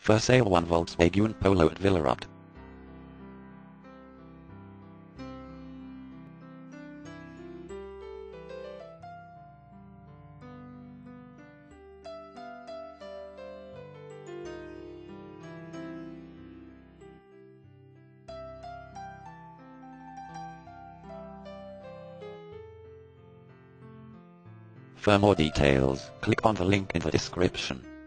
For sale one Volkswagen Polo at Villerupt. For more details, click on the link in the description.